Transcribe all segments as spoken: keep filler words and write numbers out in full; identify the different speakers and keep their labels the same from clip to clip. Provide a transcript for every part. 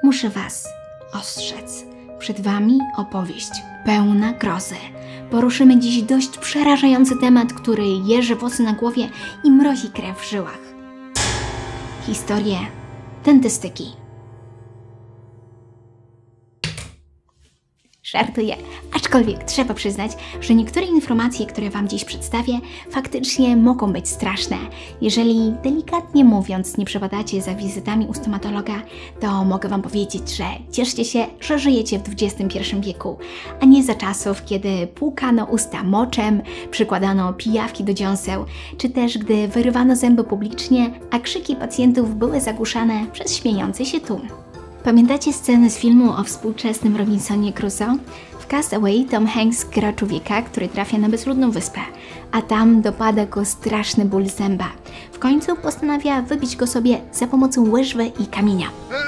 Speaker 1: Muszę Was ostrzec. Przed Wami opowieść pełna grozy. Poruszymy dziś dość przerażający temat, który jeży włosy na głowie i mrozi krew w żyłach. Historię dentystyki. Żartuję, aczkolwiek trzeba przyznać, że niektóre informacje, które Wam dziś przedstawię, faktycznie mogą być straszne. Jeżeli delikatnie mówiąc nie przepadacie za wizytami u stomatologa, to mogę Wam powiedzieć, że cieszcie się, że żyjecie w dwudziestym pierwszym wieku, a nie za czasów, kiedy płukano usta moczem, przykładano pijawki do dziąseł, czy też gdy wyrywano zęby publicznie, a krzyki pacjentów były zagłuszane przez śmiejący się tłum. Pamiętacie scenę z filmu o współczesnym Robinsonie Crusoe? W Castaway Tom Hanks gra człowieka, który trafia na bezludną wyspę, a tam dopada go straszny ból zęba. W końcu postanawia wybić go sobie za pomocą łyżwy i kamienia.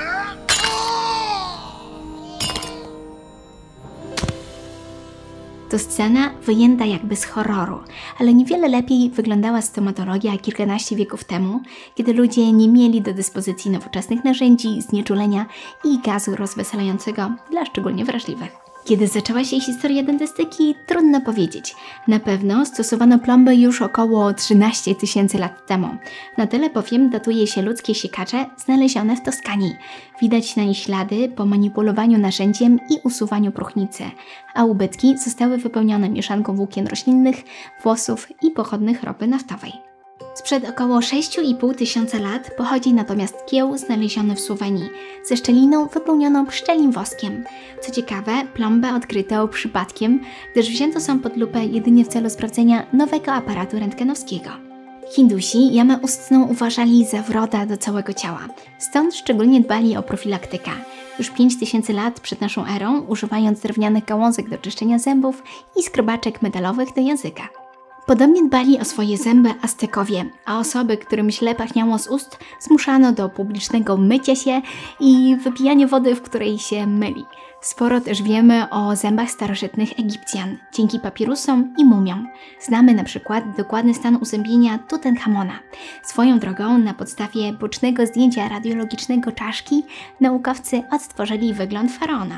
Speaker 1: To scena wyjęta jakby z horroru, ale niewiele lepiej wyglądała stomatologia kilkanaście wieków temu, kiedy ludzie nie mieli do dyspozycji nowoczesnych narzędzi, znieczulenia i gazu rozweselającego dla szczególnie wrażliwych. Kiedy zaczęła się historia dentystyki, trudno powiedzieć. Na pewno stosowano plomby już około trzynaście tysięcy lat temu. Na tyle bowiem datuje się ludzkie siekacze znalezione w Toskanii. Widać na nich ślady po manipulowaniu narzędziem i usuwaniu próchnicy, a ubytki zostały wypełnione mieszanką włókien roślinnych, włosów i pochodnych ropy naftowej. Sprzed około sześć i pół tysiąca lat pochodzi natomiast kieł znaleziony w Słowenii, ze szczeliną wypełnioną pszczelim woskiem. Co ciekawe, plombę odkryto przypadkiem, gdyż wzięto ją pod lupę jedynie w celu sprawdzenia nowego aparatu rentgenowskiego. Hindusi jamę ustną uważali za wroda do całego ciała, stąd szczególnie dbali o profilaktykę. Już pięć tysięcy lat przed naszą erą, używając drewnianych gałązek do czyszczenia zębów i skrobaczek metalowych do języka. Podobnie dbali o swoje zęby Aztekowie, a osoby, którym źle pachniało z ust, zmuszano do publicznego mycia się i wypijania wody, w której się myli. Sporo też wiemy o zębach starożytnych Egipcjan, dzięki papirusom i mumiom. Znamy na przykład dokładny stan uzębienia Tutenchamona. Swoją drogą, na podstawie bocznego zdjęcia radiologicznego czaszki, naukowcy odtworzyli wygląd faraona.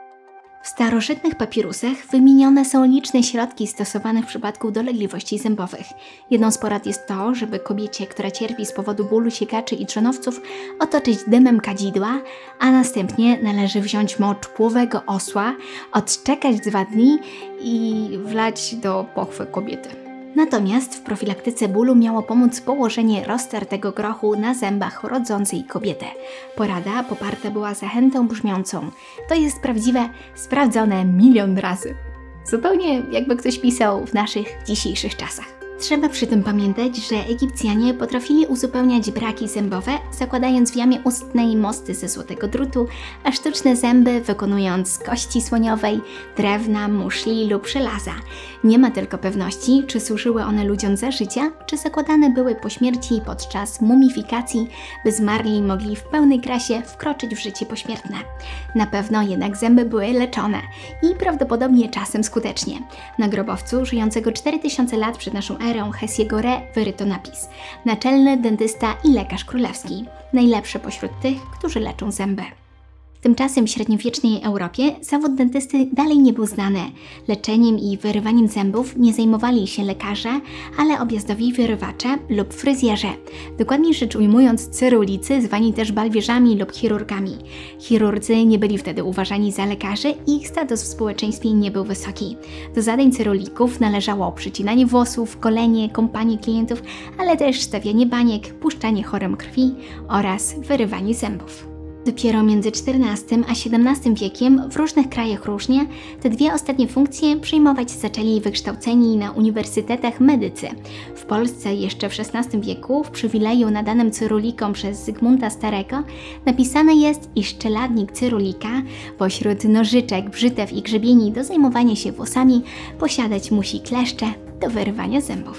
Speaker 1: W starożytnych papirusach wymienione są liczne środki stosowane w przypadku dolegliwości zębowych. Jedną z porad jest to, żeby kobiecie, która cierpi z powodu bólu siekaczy i trzonowców, otoczyć dymem kadzidła, a następnie należy wziąć mocz płowego osła, odczekać dwa dni i wlać do pochwy kobiety. Natomiast w profilaktyce bólu miało pomóc położenie roztartego grochu na zębach rodzącej kobiety. Porada poparta była zachętą brzmiącą: to jest prawdziwe, sprawdzone milion razy. Zupełnie jakby ktoś pisał w naszych dzisiejszych czasach. Trzeba przy tym pamiętać, że Egipcjanie potrafili uzupełniać braki zębowe, zakładając w jamie ustnej mosty ze złotego drutu, a sztuczne zęby wykonując z kości słoniowej, drewna, muszli lub żelaza. Nie ma tylko pewności, czy służyły one ludziom za życia, czy zakładane były po śmierci podczas mumifikacji, by zmarli mogli w pełnej krasie wkroczyć w życie pośmiertne. Na pewno jednak zęby były leczone i prawdopodobnie czasem skutecznie. Na grobowcu żyjącego cztery tysiące lat przed naszą erą Hessiego Re wyryto napis: naczelny dentysta i lekarz królewski, najlepszy pośród tych, którzy leczą zęby. Tymczasem w średniowiecznej Europie zawód dentysty dalej nie był znany. Leczeniem i wyrywaniem zębów nie zajmowali się lekarze, ale objazdowi wyrywacze lub fryzjerze. Dokładniej rzecz ujmując, cyrulicy, zwani też balwierzami lub chirurgami. Chirurdzy nie byli wtedy uważani za lekarzy i ich status w społeczeństwie nie był wysoki. Do zadań cyrulików należało przycinanie włosów, golenie, kąpanie klientów, ale też stawianie baniek, puszczanie chorym krwi oraz wyrywanie zębów. Dopiero między czternastym a siedemnastym wiekiem w różnych krajach różnie te dwie ostatnie funkcje przyjmować zaczęli wykształceni na uniwersytetach medycy. W Polsce jeszcze w szesnastym wieku w przywileju nadanym cyrulikom przez Zygmunta Starego napisane jest, iż czeladnik cyrulika pośród nożyczek, brzytew i grzebieni do zajmowania się włosami posiadać musi kleszcze do wyrywania zębów.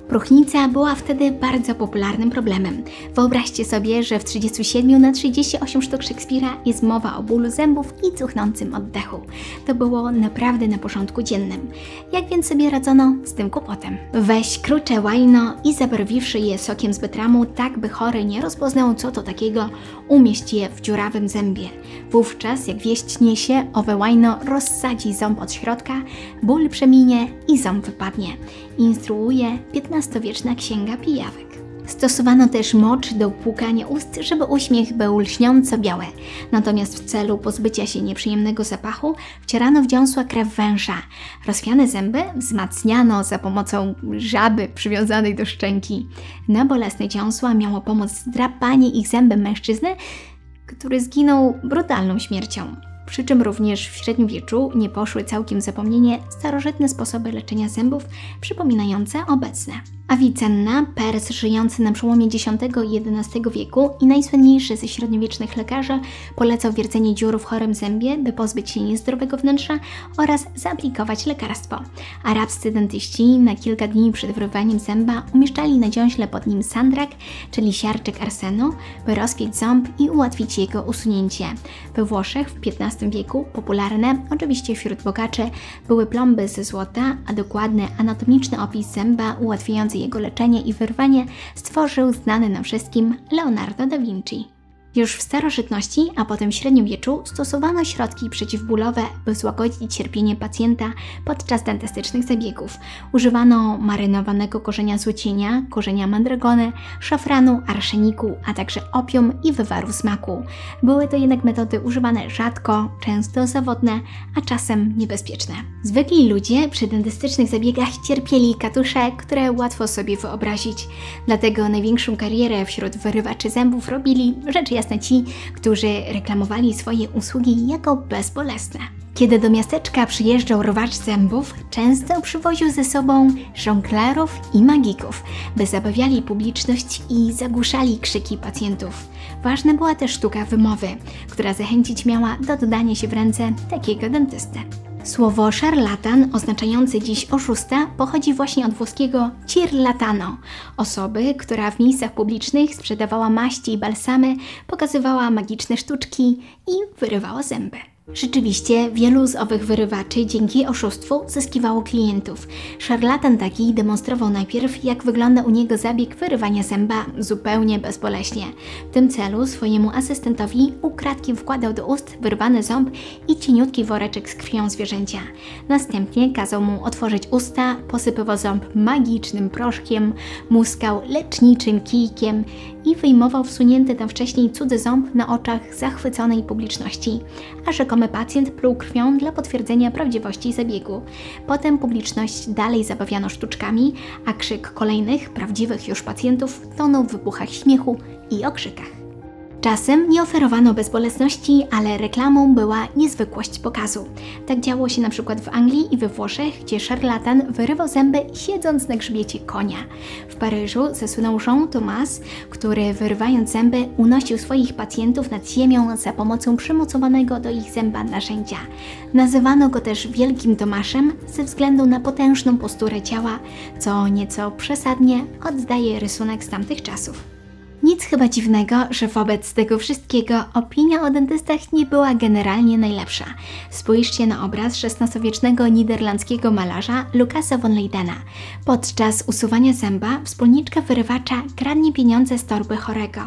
Speaker 1: Próchnica była wtedy bardzo popularnym problemem. Wyobraźcie sobie, że w trzydziestu siedmiu na trzydzieści osiem sztuk Szekspira jest mowa o bólu zębów i cuchnącym oddechu. To było naprawdę na porządku dziennym. Jak więc sobie radzono z tym kłopotem? Weź krucze łajno i zabarwiwszy je sokiem z betramu, tak by chory nie rozpoznał, co to takiego, umieść je w dziurawym zębie. Wówczas, jak wieść niesie, owe łajno rozsadzi ząb od środka, ból przeminie i ząb wypadnie. Instruuje piętnastowieczna księga pijawek. Stosowano też mocz do płukania ust, żeby uśmiech był lśniąco biały. Natomiast w celu pozbycia się nieprzyjemnego zapachu wcierano w dziąsła krew węża. Rozchwiane zęby wzmacniano za pomocą żaby przywiązanej do szczęki. Na bolesne dziąsła miało pomóc drapanie ich zębem mężczyzny, który zginął brutalną śmiercią. Przy czym również w średniowieczu nie poszły całkiem w zapomnienie starożytne sposoby leczenia zębów przypominające obecne. Avicenna, Pers żyjący na przełomie dziesiątego i jedenastego wieku i najsłynniejszy ze średniowiecznych lekarzy, polecał wiercenie dziur w chorym zębie, by pozbyć się niezdrowego wnętrza oraz zaaplikować lekarstwo. Arabscy dentyści na kilka dni przed wyrywaniem zęba umieszczali na dziąśle pod nim sandrak, czyli siarczyk arsenu, by rozpiąć ząb i ułatwić jego usunięcie. We Włoszech w piętnastym wieku popularne, oczywiście wśród bogaczy, były plomby ze złota, a dokładny anatomiczny opis zęba ułatwiający jego leczenie i wyrwanie stworzył znany nam wszystkim Leonardo da Vinci. Już w starożytności, a potem w średniowieczu stosowano środki przeciwbólowe, by złagodzić cierpienie pacjenta podczas dentystycznych zabiegów. Używano marynowanego korzenia złocienia, korzenia mandragony, szafranu, arszeniku, a także opium i wywaru smaku. Były to jednak metody używane rzadko, często zawodne, a czasem niebezpieczne. Zwykli ludzie przy dentystycznych zabiegach cierpieli katusze, które łatwo sobie wyobrazić. Dlatego największą karierę wśród wyrywaczy zębów robili rzecz jasna ci, którzy reklamowali swoje usługi jako bezbolesne. Kiedy do miasteczka przyjeżdżał rwacz zębów, często przywoził ze sobą żonglerów i magików, by zabawiali publiczność i zagłuszali krzyki pacjentów. Ważna była też sztuka wymowy, która zachęcić miała do dodania się w ręce takiego dentysty. Słowo szarlatan, oznaczające dziś oszusta, pochodzi właśnie od włoskiego cirlatano, osoby, która w miejscach publicznych sprzedawała maści i balsamy, pokazywała magiczne sztuczki i wyrywała zęby. Rzeczywiście wielu z owych wyrywaczy dzięki oszustwu zyskiwało klientów. Szarlatan taki demonstrował najpierw, jak wygląda u niego zabieg wyrywania zęba zupełnie bezboleśnie. W tym celu swojemu asystentowi ukradkiem wkładał do ust wyrwany ząb i cieniutki woreczek z krwią zwierzęcia. Następnie kazał mu otworzyć usta, posypywał ząb magicznym proszkiem, muskał leczniczym kijkiem i wyjmował wsunięty tam wcześniej cudzy ząb na oczach zachwyconej publiczności, a rzekomy pacjent pluł krwią dla potwierdzenia prawdziwości zabiegu. Potem publiczność dalej zabawiano sztuczkami, a krzyk kolejnych, prawdziwych już pacjentów tonął w wybuchach śmiechu i okrzykach. Czasem nie oferowano bezbolesności, ale reklamą była niezwykłość pokazu. Tak działo się na przykład w Anglii i we Włoszech, gdzie szarlatan wyrywał zęby siedząc na grzbiecie konia. W Paryżu zasłynął Jean Thomas, który wyrywając zęby unosił swoich pacjentów nad ziemią za pomocą przymocowanego do ich zęba narzędzia. Nazywano go też Wielkim Tomaszem ze względu na potężną posturę ciała, co nieco przesadnie oddaje rysunek z tamtych czasów. Nic chyba dziwnego, że wobec tego wszystkiego opinia o dentystach nie była generalnie najlepsza. Spójrzcie na obraz szesnastowiecznego niderlandzkiego malarza Lucasa von Leydena. Podczas usuwania zęba wspólniczka wyrywacza kradnie pieniądze z torby chorego.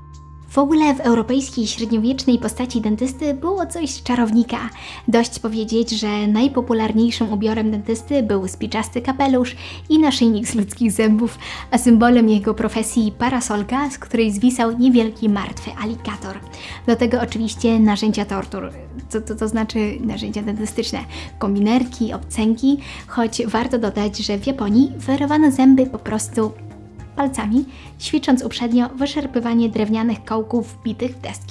Speaker 1: W ogóle w europejskiej średniowiecznej postaci dentysty było coś z czarownika. Dość powiedzieć, że najpopularniejszym ubiorem dentysty był spiczasty kapelusz i naszyjnik z ludzkich zębów, a symbolem jego profesji parasolka, z której zwisał niewielki martwy alligator. Do tego oczywiście narzędzia tortur, co to, to znaczy narzędzia dentystyczne, kombinerki, obcęgi, choć warto dodać, że w Japonii wyrywano zęby po prostu palcami, ćwicząc uprzednio wyszarpywanie drewnianych kołków wbitych w deski. W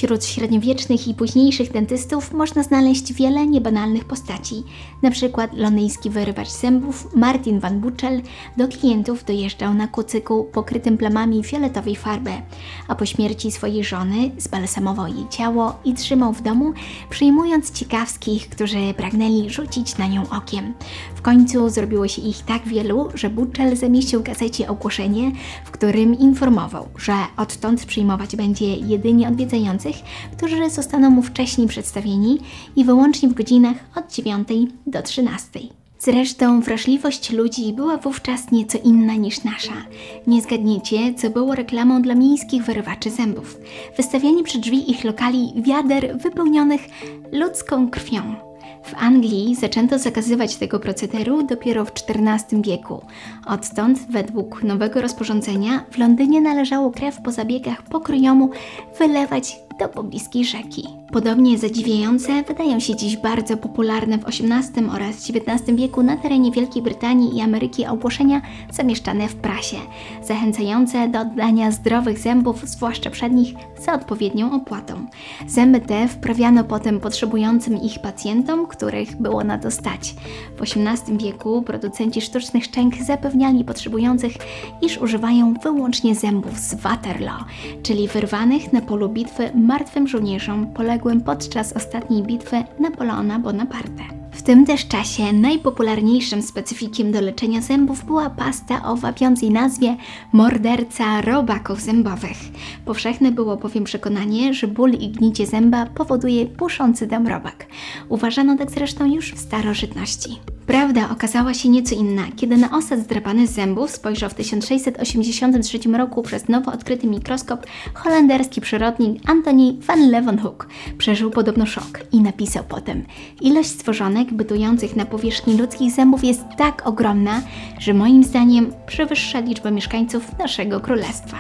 Speaker 1: Wśród średniowiecznych i późniejszych dentystów można znaleźć wiele niebanalnych postaci. Na przykład londyński wyrywacz zębów Martin van Buchel do klientów dojeżdżał na kucyku pokrytym plamami fioletowej farby, a po śmierci swojej żony zbalsamował jej ciało i trzymał w domu, przyjmując ciekawskich, którzy pragnęli rzucić na nią okiem. W końcu zrobiło się ich tak wielu, że Buchel zamieścił w gazecie ogłoszenie, w którym informował, że odtąd przyjmować będzie jedynie odwiedzających, którzy zostaną mu wcześniej przedstawieni i wyłącznie w godzinach od dziewiątej do trzynastej. Zresztą wrażliwość ludzi była wówczas nieco inna niż nasza. Nie zgadniecie, co było reklamą dla miejskich wyrywaczy zębów. Wystawianie przy drzwi ich lokali wiader wypełnionych ludzką krwią. W Anglii zaczęto zakazywać tego procederu dopiero w czternastym wieku. Odtąd, według nowego rozporządzenia, w Londynie należało krew po zabiegach pokryjomu wylewać do pobliskiej rzeki. Podobnie zadziwiające wydają się dziś bardzo popularne w osiemnastym oraz dziewiętnastym wieku na terenie Wielkiej Brytanii i Ameryki ogłoszenia zamieszczane w prasie, zachęcające do oddania zdrowych zębów, zwłaszcza przednich, za odpowiednią opłatą. Zęby te wprawiano potem potrzebującym ich pacjentom, których było na to stać. W osiemnastym wieku producenci sztucznych szczęk zapewniali potrzebujących, iż używają wyłącznie zębów z Waterloo, czyli wyrwanych na polu bitwy martwym żołnierzom poległym podczas ostatniej bitwy Napoleona Bonaparte. W tym też czasie najpopularniejszym specyfikiem do leczenia zębów była pasta o wapiącej nazwie morderca robaków zębowych. Powszechne było bowiem przekonanie, że ból i gnicie zęba powoduje puszący dam robak. Uważano tak zresztą już w starożytności. Prawda okazała się nieco inna, kiedy na osad zdrapany z zębów spojrzał w tysiąc sześćset osiemdziesiątym trzecim roku przez nowo odkryty mikroskop holenderski przyrodnik Antony van Leeuwenhoek. Przeżył podobno szok i napisał potem: ilość stworzonek bytujących na powierzchni ludzkich zębów jest tak ogromna, że moim zdaniem przewyższa liczbę mieszkańców naszego królestwa.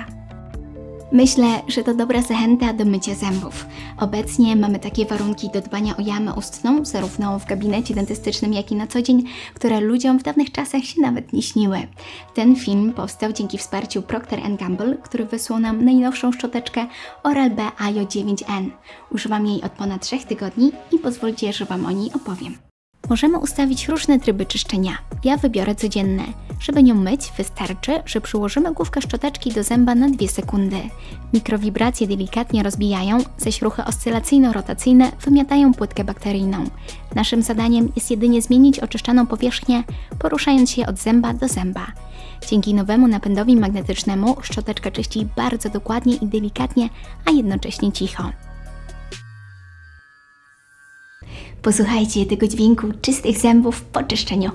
Speaker 1: Myślę, że to dobra zachęta do mycia zębów. Obecnie mamy takie warunki do dbania o jamę ustną, zarówno w gabinecie dentystycznym, jak i na co dzień, które ludziom w dawnych czasach się nawet nie śniły. Ten film powstał dzięki wsparciu Procter and Gamble, który wysłał nam najnowszą szczoteczkę Oral-B A J O dziewięć N. Używam jej od ponad trzech tygodni i pozwólcie, że Wam o niej opowiem. Możemy ustawić różne tryby czyszczenia. Ja wybiorę codzienne. Żeby nią myć, wystarczy, że przyłożymy główkę szczoteczki do zęba na dwie sekundy. Mikrowibracje delikatnie rozbijają, zaś ruchy oscylacyjno-rotacyjne wymiatają płytkę bakteryjną. Naszym zadaniem jest jedynie zmienić oczyszczaną powierzchnię, poruszając się od zęba do zęba. Dzięki nowemu napędowi magnetycznemu szczoteczka czyści bardzo dokładnie i delikatnie, a jednocześnie cicho. Posłuchajcie tego dźwięku czystych zębów po czyszczeniu.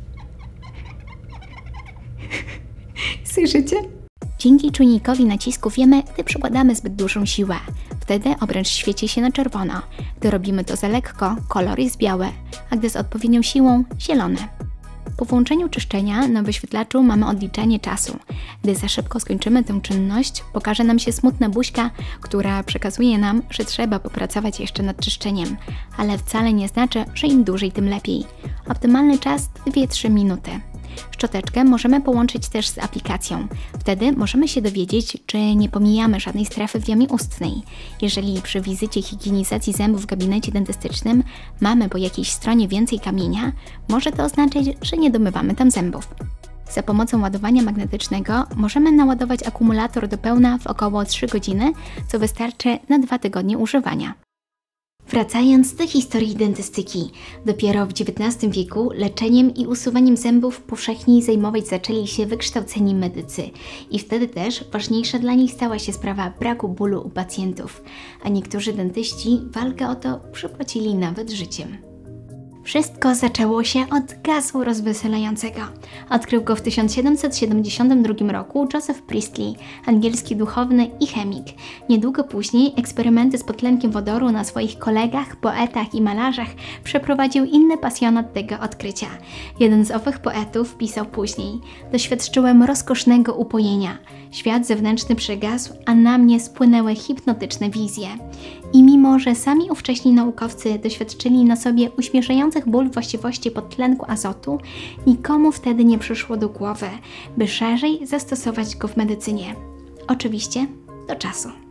Speaker 1: Słyszycie? Dzięki czujnikowi nacisku wiemy, gdy przykładamy zbyt dużą siłę. Wtedy obręcz świeci się na czerwono. Gdy robimy to za lekko, kolor jest biały, a gdy z odpowiednią siłą – zielony. Po włączeniu czyszczenia na wyświetlaczu mamy odliczanie czasu. Gdy za szybko skończymy tę czynność, pokaże nam się smutna buźka, która przekazuje nam, że trzeba popracować jeszcze nad czyszczeniem, ale wcale nie znaczy, że im dłużej, tym lepiej. Optymalny czas dwie do trzech minuty. Szczoteczkę możemy połączyć też z aplikacją. Wtedy możemy się dowiedzieć, czy nie pomijamy żadnej strefy w jamie ustnej. Jeżeli przy wizycie higienizacji zębów w gabinecie dentystycznym mamy po jakiejś stronie więcej kamienia, może to oznaczać, że nie domywamy tam zębów. Za pomocą ładowania magnetycznego możemy naładować akumulator do pełna w około trzy godziny, co wystarczy na dwa tygodnie używania. Wracając do historii dentystyki, dopiero w dziewiętnastym wieku leczeniem i usuwaniem zębów powszechniej zajmować zaczęli się wykształceni medycy i wtedy też ważniejsza dla nich stała się sprawa braku bólu u pacjentów, a niektórzy dentyści walkę o to przypłacili nawet życiem. Wszystko zaczęło się od gazu rozweselającego. Odkrył go w tysiąc siedemset siedemdziesiątym drugim roku Joseph Priestley, angielski duchowny i chemik. Niedługo później eksperymenty z podtlenkiem wodoru na swoich kolegach, poetach i malarzach przeprowadził inny pasjonat tego odkrycia. Jeden z owych poetów pisał później: doświadczyłem rozkosznego upojenia. Świat zewnętrzny przygasł, a na mnie spłynęły hipnotyczne wizje. I mimo, że sami ówcześni naukowcy doświadczyli na sobie uśmierzających ból właściwości podtlenku azotu, nikomu wtedy nie przyszło do głowy, by szerzej zastosować go w medycynie. Oczywiście do czasu.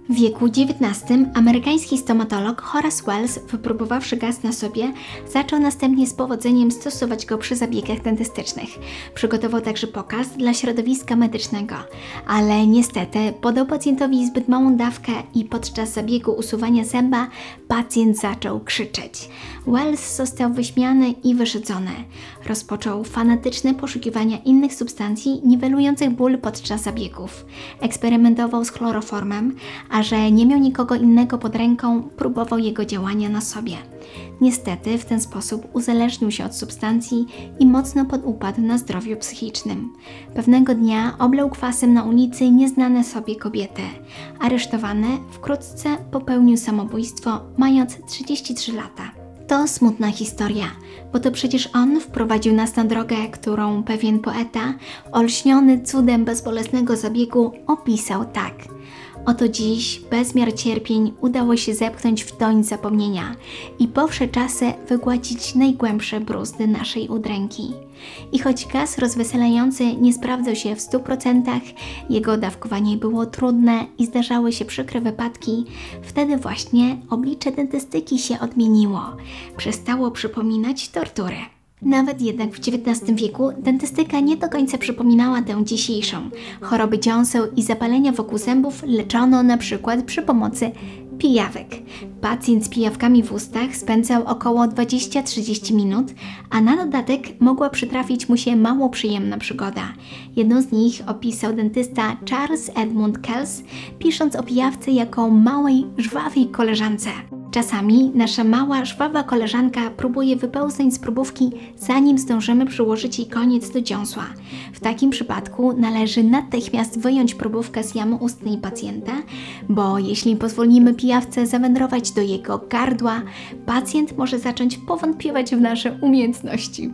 Speaker 1: W wieku dziewiętnastym amerykański stomatolog Horace Wells, wypróbowawszy gaz na sobie, zaczął następnie z powodzeniem stosować go przy zabiegach dentystycznych. Przygotował także pokaz dla środowiska medycznego, ale niestety podał pacjentowi zbyt małą dawkę i podczas zabiegu usuwania zęba pacjent zaczął krzyczeć. Wells został wyśmiany i wyszydzony. Rozpoczął fanatyczne poszukiwania innych substancji niwelujących ból podczas zabiegów. Eksperymentował z chloroformem, a że nie miał nikogo innego pod ręką, próbował jego działania na sobie. Niestety w ten sposób uzależnił się od substancji i mocno podupadł na zdrowiu psychicznym. Pewnego dnia oblał kwasem na ulicy nieznane sobie kobiety. Aresztowany wkrótce popełnił samobójstwo, mając trzydzieści trzy lata. To smutna historia, bo to przecież on wprowadził nas na drogę, którą pewien poeta, olśniony cudem bezbolesnego zabiegu, opisał tak. Oto dziś bezmiar cierpień udało się zepchnąć w toń zapomnienia i po wsze czasy wygładzić najgłębsze bruzdy naszej udręki. I choć gaz rozweselający nie sprawdzał się w stu procentach, jego dawkowanie było trudne i zdarzały się przykre wypadki, wtedy właśnie oblicze dentystyki się odmieniło. Przestało przypominać tortury. Nawet jednak w dziewiętnastym wieku dentystyka nie do końca przypominała tę dzisiejszą. Choroby dziąseł i zapalenia wokół zębów leczono na przykład przy pomocy pijawek. Pacjent z pijawkami w ustach spędzał około dwadzieścia do trzydziestu minut, a na dodatek mogła przytrafić mu się mało przyjemna przygoda. Jedną z nich opisał dentysta Charles Edmund Kells, pisząc o pijawce jako małej, żwawej koleżance. Czasami nasza mała, żwawa koleżanka próbuje wypełznąć z próbówki, zanim zdążymy przyłożyć jej koniec do dziąsła. W takim przypadku należy natychmiast wyjąć próbówkę z jamy ustnej pacjenta, bo jeśli pozwolimy pijawce zawędrować do jego gardła, pacjent może zacząć powątpiewać w nasze umiejętności.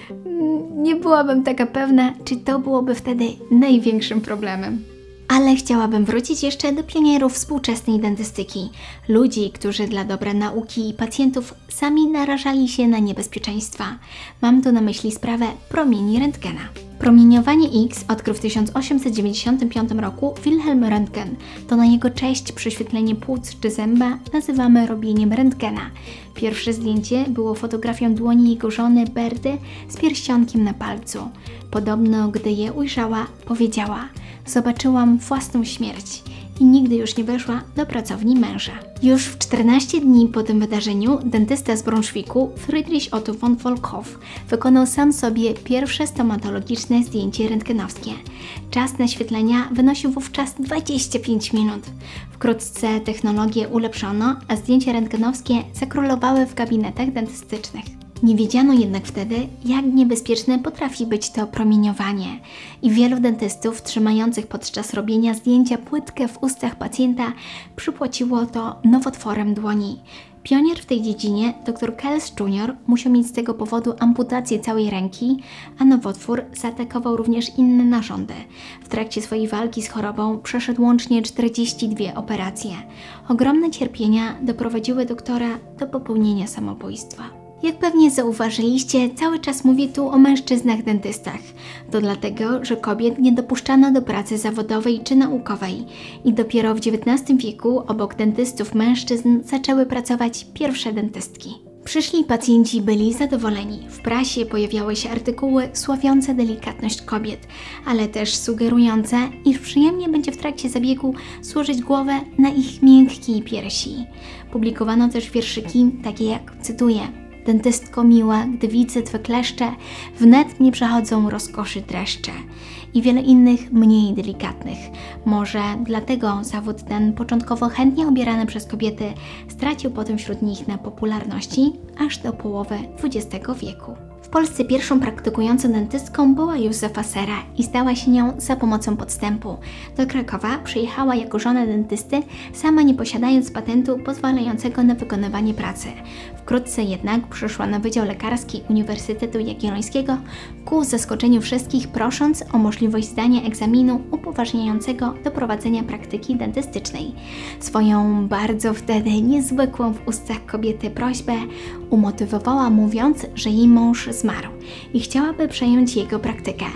Speaker 1: Nie byłabym taka pewna, czy to byłoby wtedy największym problemem. Ale chciałabym wrócić jeszcze do pionierów współczesnej dentystyki. Ludzi, którzy dla dobra nauki i pacjentów sami narażali się na niebezpieczeństwa. Mam tu na myśli sprawę promieni rentgena. Promieniowanie X odkrył w tysiąc osiemset dziewięćdziesiątym piątym roku Wilhelm Röntgen. To na jego cześć prześwietlenie płuc czy zęba nazywamy robieniem rentgena. Pierwsze zdjęcie było fotografią dłoni jego żony Berty z pierścionkiem na palcu. Podobno, gdy je ujrzała, powiedziała: zobaczyłam własną śmierć i nigdy już nie weszła do pracowni męża. Już w czternaście dni po tym wydarzeniu dentysta z Braunschweigu Friedrich Otto von Volkhoff wykonał sam sobie pierwsze stomatologiczne zdjęcie rentgenowskie. Czas naświetlenia wynosił wówczas dwadzieścia pięć minut. Wkrótce technologię ulepszono, a zdjęcia rentgenowskie zakrólowały w gabinetach dentystycznych. Nie wiedziano jednak wtedy, jak niebezpieczne potrafi być to promieniowanie i wielu dentystów trzymających podczas robienia zdjęcia płytkę w ustach pacjenta przypłaciło to nowotworem dłoni. Pionier w tej dziedzinie, dr Kells junior, musiał mieć z tego powodu amputację całej ręki, a nowotwór zaatakował również inne narządy. W trakcie swojej walki z chorobą przeszedł łącznie czterdzieści dwie operacje. Ogromne cierpienia doprowadziły doktora do popełnienia samobójstwa. Jak pewnie zauważyliście, cały czas mówię tu o mężczyznach dentystach. To dlatego, że kobiet nie dopuszczano do pracy zawodowej czy naukowej i dopiero w dziewiętnastym wieku obok dentystów mężczyzn zaczęły pracować pierwsze dentystki. Przyszli pacjenci byli zadowoleni. W prasie pojawiały się artykuły sławiące delikatność kobiet, ale też sugerujące, iż przyjemnie będzie w trakcie zabiegu złożyć głowę na ich miękkiej piersi. Publikowano też wierszyki takie jak, cytuję: dentystko miła, gdy widzę twe kleszcze, wnet mnie przechodzą rozkoszy dreszcze. I wiele innych, mniej delikatnych. Może dlatego zawód ten, początkowo chętnie obierany przez kobiety, stracił potem wśród nich na popularności aż do połowy dwudziestego wieku. W Polsce pierwszą praktykującą dentystką była Józefa Sera i stała się nią za pomocą podstępu. Do Krakowa przyjechała jako żona dentysty, sama nie posiadając patentu pozwalającego na wykonywanie pracy. Wkrótce jednak przyszła na Wydział Lekarski Uniwersytetu Jagiellońskiego ku zaskoczeniu wszystkich, prosząc o możliwość zdania egzaminu upoważniającego do prowadzenia praktyki dentystycznej. Swoją bardzo wtedy niezwykłą w ustach kobiety prośbę umotywowała mówiąc, że jej mąż zmarł i chciałaby przejąć jego praktykę.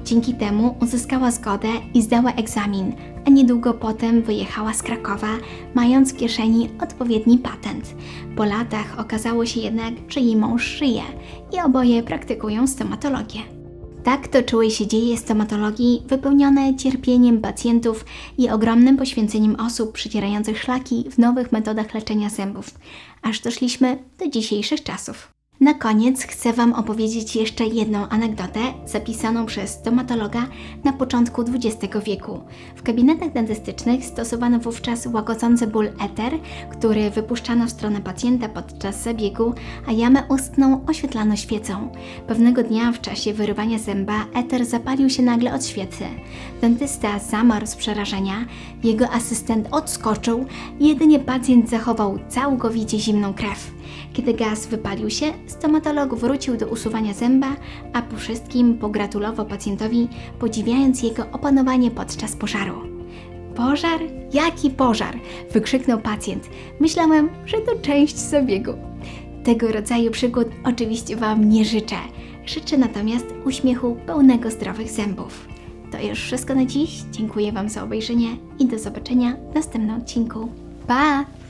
Speaker 1: Dzięki temu uzyskała zgodę i zdała egzamin, a niedługo potem wyjechała z Krakowa, mając w kieszeni odpowiedni patent. Po latach okazało się jednak, że jej mąż żyje i oboje praktykują stomatologię. Tak toczyły się dzieje stomatologii wypełnione cierpieniem pacjentów i ogromnym poświęceniem osób przecierających szlaki w nowych metodach leczenia zębów, aż doszliśmy do dzisiejszych czasów. Na koniec chcę Wam opowiedzieć jeszcze jedną anegdotę zapisaną przez stomatologa na początku dwudziestego wieku. W gabinetach dentystycznych stosowano wówczas łagodzący ból eter, który wypuszczano w stronę pacjenta podczas zabiegu, a jamę ustną oświetlano świecą. Pewnego dnia w czasie wyrywania zęba eter zapalił się nagle od świecy. Dentysta zamarł z przerażenia, jego asystent odskoczył, jedynie pacjent zachował całkowicie zimną krew. Kiedy gaz wypalił się, stomatolog wrócił do usuwania zęba, a po wszystkim pogratulował pacjentowi, podziwiając jego opanowanie podczas pożaru. Pożar? Jaki pożar? Wykrzyknął pacjent. Myślałem, że to część zabiegu. Tego rodzaju przygód oczywiście Wam nie życzę. Życzę natomiast uśmiechu pełnego zdrowych zębów. To już wszystko na dziś. Dziękuję Wam za obejrzenie i do zobaczenia w następnym odcinku. Pa!